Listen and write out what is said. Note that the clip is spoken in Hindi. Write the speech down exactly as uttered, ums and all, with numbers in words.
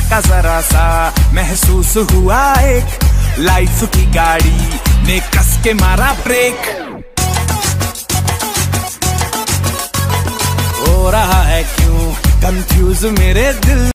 झटका जरा सा महसूस हुआ, एक लाइफ की गाड़ी ने कस के मारा ब्रेक। हो रहा है क्यों कंफ्यूज मेरे दिल